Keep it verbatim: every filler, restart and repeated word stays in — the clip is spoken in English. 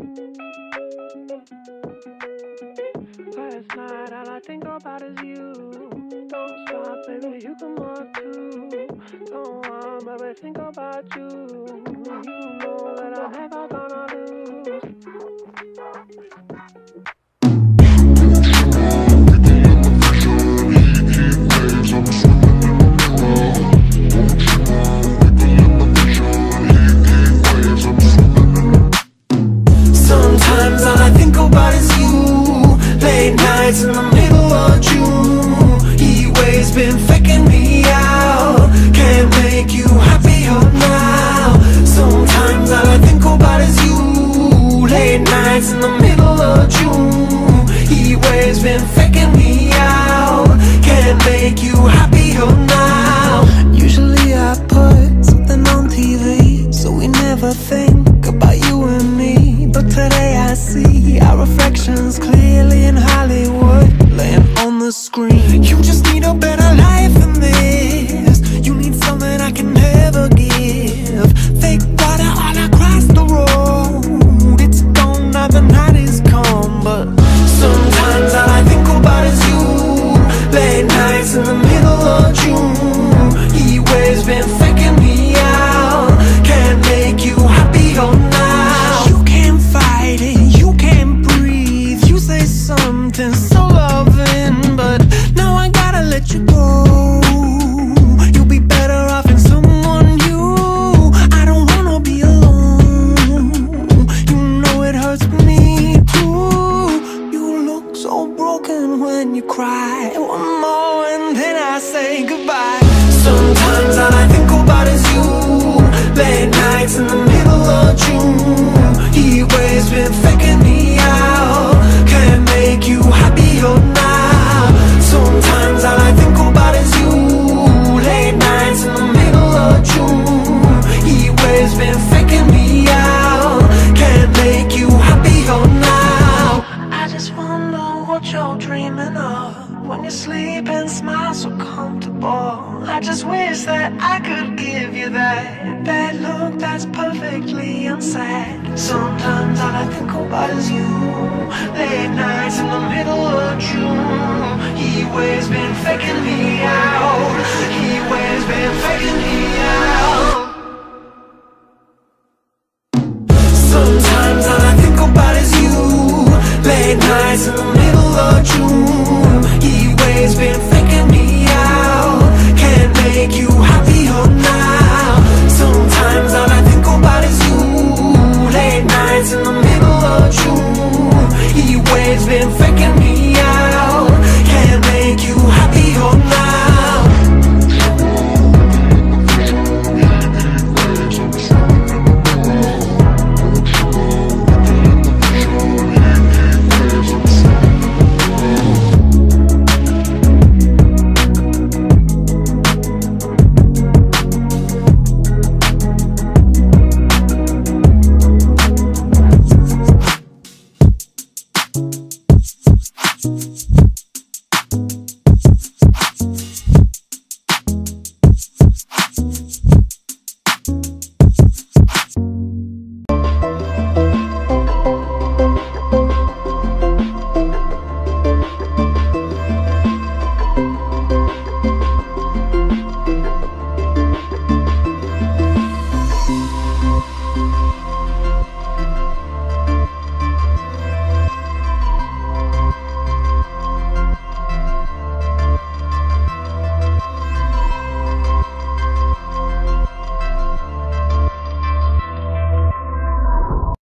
Last night all I think about is you. Don't stop, baby, you come on too. Don't want, baby, think about you. You know that I'm never gonna lose. Sometimes all I think about is you. Late nights in the middle of June. Heat waves been faking me out. Can't make you happier now. Sometimes all I think about is you. Late nights in the middle of June. Heat waves been faking me out. Can't make you happier now. Usually I put something on T V, so we never think about you and me. But today I see our reflections clearly in Hollywood, laying on the screen. You just need a better life than this. You need something I can never give. Fake water all across the road. It's gone now, the night is come. But sometimes all I think about is you. Late nights in the middle of June. Heat waves been faking me out. Can't make you happier now. You can't fight it, you can't breathe. You say something so loving, but now I gotta let you go. You'll be better off in someone new. I don't wanna be alone. You know it hurts me too. You look so broken when you cry. One more and then I say goodbye. Sometimes all I think about is you. Late nights in the middle of June. Heat waves been faking me out. Can't make you happier now. Sometimes all I think about is you. Late nights in the middle of June. Heat waves been faking me out. Can't make you happier now. I just wonder what you're dreaming of when you sleep and smile so comfortable. I just wish that I could give you that bad look that's perfectly unsaid. Sometimes all I think about is you. Late nights in the middle of June. Heat waves been faking me out. Heat waves been faking me out. Sometimes all I think about is you. Late nights in the middle of June. Heat waves been faking me out. Can't make you happier now. Sometimes all I think about is you. Late nights in the middle of June. Heat waves been faking